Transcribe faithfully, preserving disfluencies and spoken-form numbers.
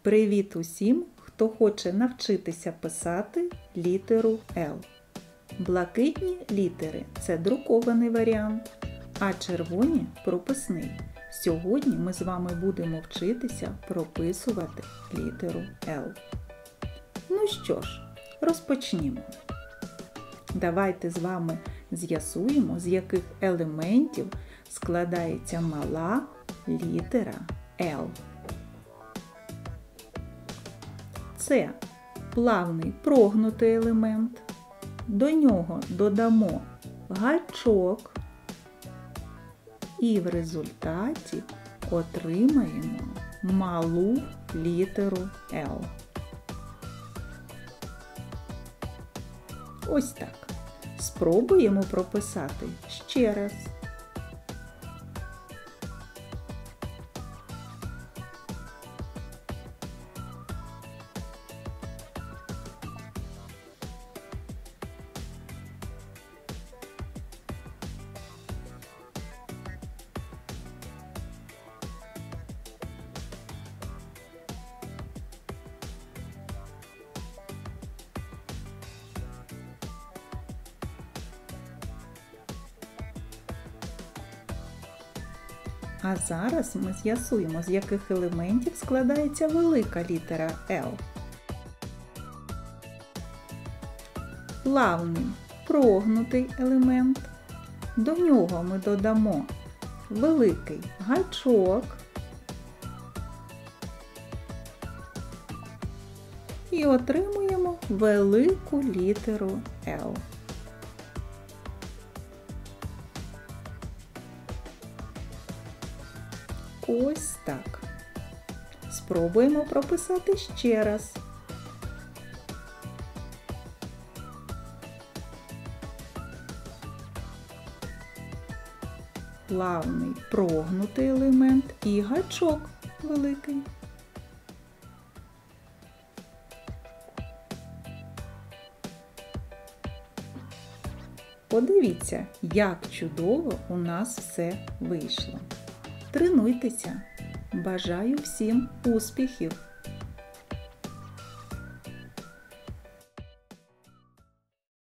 Привіт усім, хто хоче навчитися писати літеру Л. Блакитні літери – це друкований варіант, а червоні – прописний. Сьогодні ми з вами будемо вчитися прописувати літеру Л. Ну що ж, розпочнімо. Давайте з вами з'ясуємо, з яких елементів складається мала літера Л. Це плавний прогнутий елемент. До нього додамо гачок і в результаті отримаємо малу літеру Л. Ось так. Спробуємо прописати ще раз. А зараз ми з'ясуємо, з яких елементів складається велика літера Л. Плавний прогнутий елемент. До нього ми додамо великий гачок і отримуємо велику літеру Л. Ось так. Спробуємо прописати ще раз. Плавний прогнутий елемент і гачок великий. Подивіться, як чудово у нас все вийшло. Тренуйтеся! Бажаю всім успіхів!